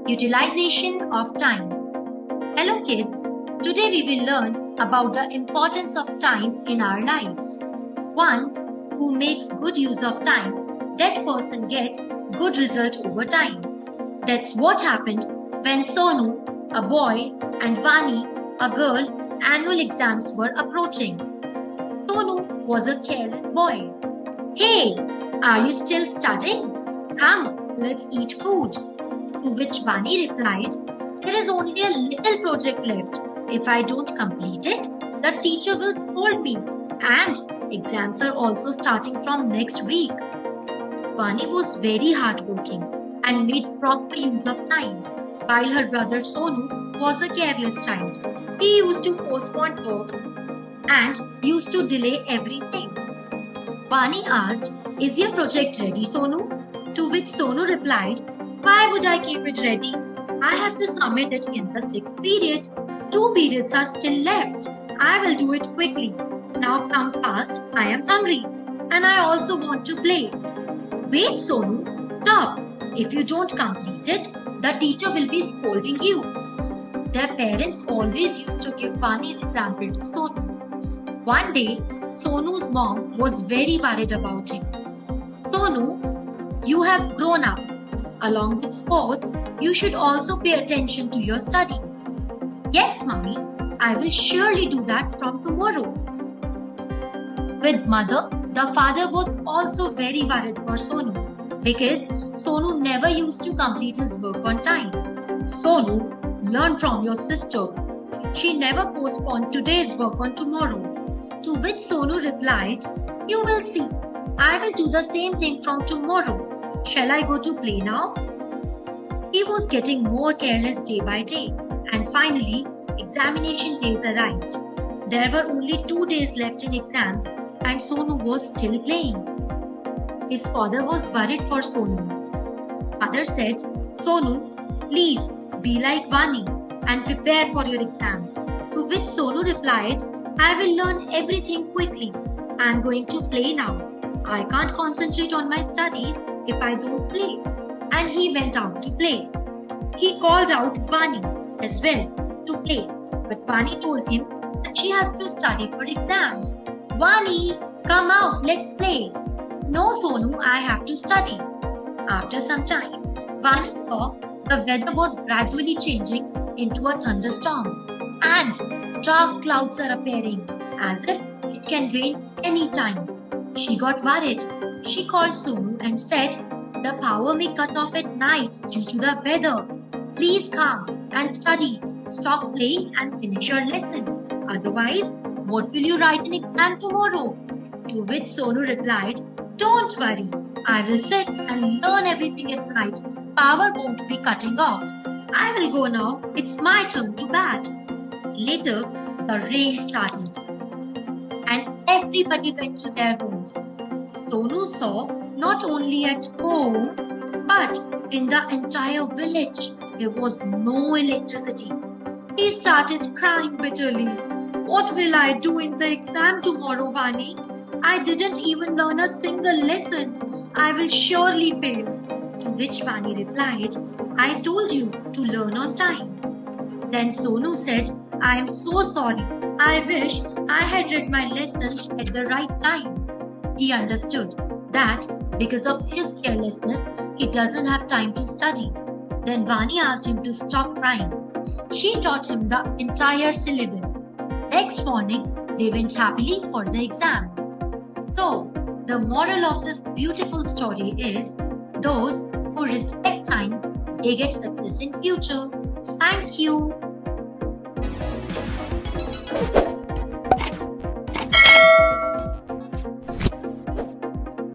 Utilization of time. Hello kids, today we will learn about the importance of time in our life. One who makes good use of time, that person gets good result over time. That's what happened when Sonu, a boy, and Vani, a girl, annual exams were approaching. Sonu was a careless boy. Hey, are you still studying? Come, let's eat food. To which Vani replied, there is only a little project left. If I don't complete it, the teacher will scold me. And exams are also starting from next week. Vani was very hardworking and made proper use of time, while her brother Sonu was a careless child. He used to postpone work and used to delay everything. Vani asked, is your project ready, Sonu? To which Sonu replied, why would I keep it ready? I have to submit it in the 6th period. 2 periods are still left. I will do it quickly. Now come fast, I am hungry. And I also want to play. Wait, Sonu, stop. If you don't complete it, the teacher will be scolding you. Their parents always used to give Vani's example to Sonu. One day, Sonu's mom was very worried about him. Sonu, you have grown up. Along with sports, you should also pay attention to your studies. Yes, Mummy, I will surely do that from tomorrow. With mother, the father was also very worried for Sonu because Sonu never used to complete his work on time. Sonu, learn from your sister. She never postponed today's work on tomorrow. To which Sonu replied, you will see. I will do the same thing from tomorrow. Shall I go to play now? He was getting more careless day by day, and finally, examination days arrived. There were only 2 days left in exams, and Sonu was still playing. His father was worried for Sonu. Father said, Sonu, please be like Vani and prepare for your exam. To which Sonu replied, I will learn everything quickly. I am going to play now. I can't concentrate on my studies if I don't play. And he went out to play. He called out Vani as well to play. But Vani told him that she has to study for exams. Vani, come out, let's play. No, Sonu, I have to study. After some time, Vani saw the weather was gradually changing into a thunderstorm. And dark clouds are appearing as if it can rain any time. She got worried. She called Sonu and said, the power may cut off at night due to the weather. Please come and study. Stop playing and finish your lesson. Otherwise, what will you write in exam tomorrow? To which Sonu replied, don't worry. I will sit and learn everything at night. Power won't be cutting off. I will go now. It's my turn to bat. Later, the rain started and everybody went to their homes. Sonu saw not only at home but in the entire village there was no electricity. He started crying bitterly. What will I do in the exam tomorrow, Vani? I didn't even learn a single lesson. I will surely fail. To which Vani replied, I told you to learn on time. Then Sonu said, I am so sorry. I wish I had read my lessons at the right time. He understood that because of his carelessness, he doesn't have time to study. Then Vani asked him to stop crying. She taught him the entire syllabus. Next morning, they went happily for the exam. So, the moral of this beautiful story is, those who respect time, they get success in future. Thank you.